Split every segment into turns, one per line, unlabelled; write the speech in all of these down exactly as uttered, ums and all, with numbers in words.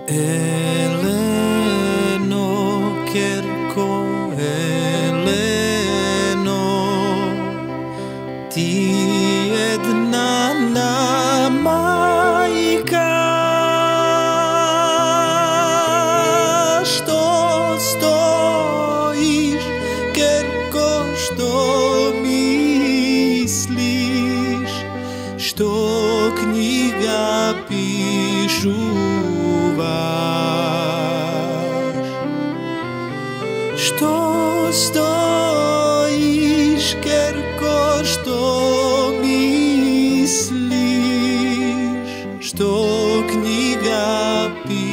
Eleno, kerko, Eleno, ti jedna nam majka, što stojiš, kerko, što misliš, što knjiga pišuvaš, što stojiš, kerko, što misliš, što knjiga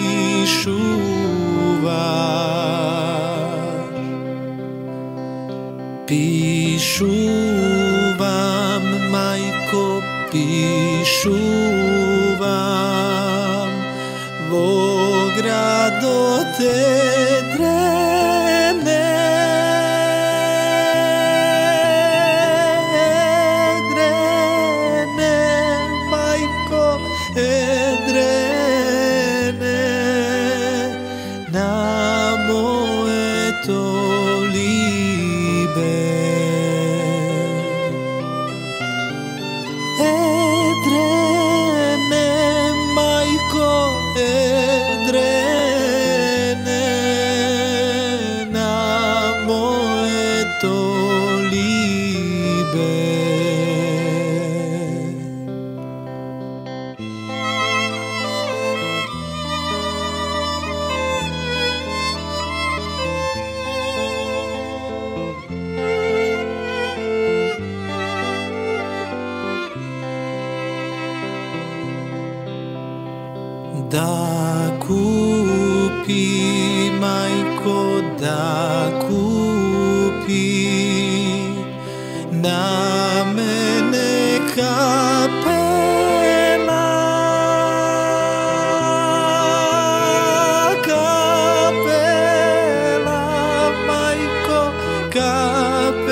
pišuvaš. Pišuvam, majko, pišuvam, vo grado te drevne, drevne, majko, drevne, na moje to libe. Da kupi, majko, da kupi na mene kapela, kapela, majko,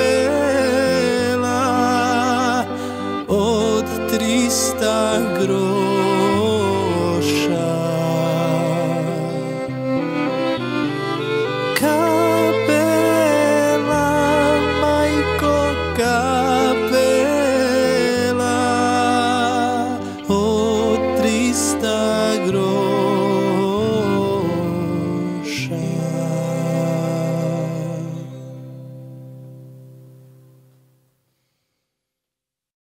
kapela od trista gro.